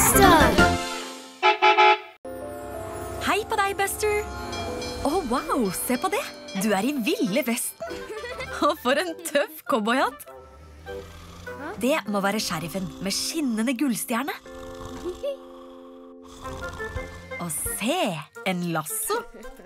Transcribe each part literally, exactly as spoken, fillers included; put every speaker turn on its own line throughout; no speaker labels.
Buster!
Hei på deg, Buster! Å, oh, wow, se på det! Du er i ville vesten! Og for en tøff cowboyhatt! Det må være sheriffen med skinnende gullstjerne. Og se, en lasso!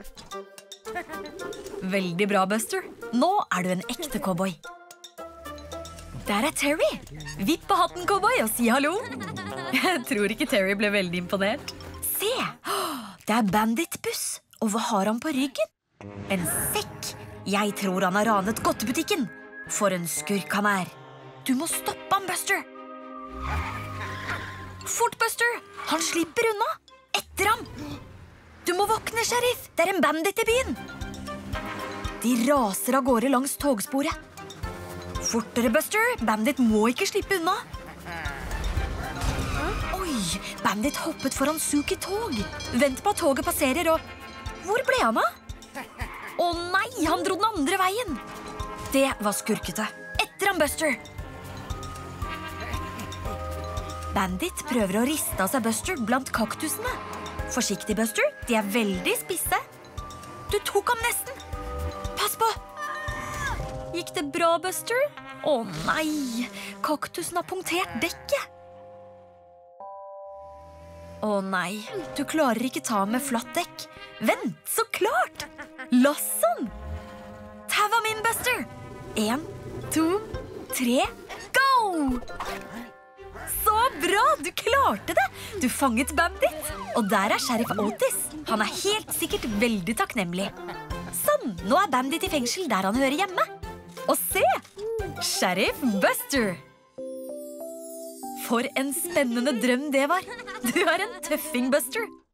Veldig bra, Buster. Nå er du en ekte cowboy. Der er Terry. Vipp på hatten, cowboy, og si hallo. Jeg tror ikke Terry ble veldig imponert. Se, det er banditbuss. Og hva har han på ryggen? En sekk. Jeg tror han har ranet godtebutikken. For en skurk han er. Du må stoppe han, Buster. Fort, Buster. Han slipper unna. Etter ham. Du må våkne, sheriff. Det er en bandit i byen. De raser av gårde langs togsporet. Fortere, Buster. Bandit må ikke slippe unna. Oi, bandit hoppet foran Suki tog. Vent på at toget passerer, og... Hvor ble han av? Å nei, han dro den andre veien. Det var skurkete. Etter ham, Buster. Bandit prøver å riste av seg Buster blant kaktusene. Forsiktig, Buster. De er veldig spisse. Du tok ham nesten. Pass på. Gikk det bra, Buster? Å nei, kaktusen har punktert dekket. Å nei, du klarer ikke ta med flatt dekk. Vent, så klart! Lasson! Tau ham inn, Buster. En, to, tre, go! Så bra, du klarte det! Du fanget bandit. Og der er sheriff Otis. Han er helt sikkert veldig takknemlig. Sånn, nå er bandit i fengsel der han hører hjemme. Og se! Sheriff Buster! For en spennende drøm det var. Du er en tøffing, Buster.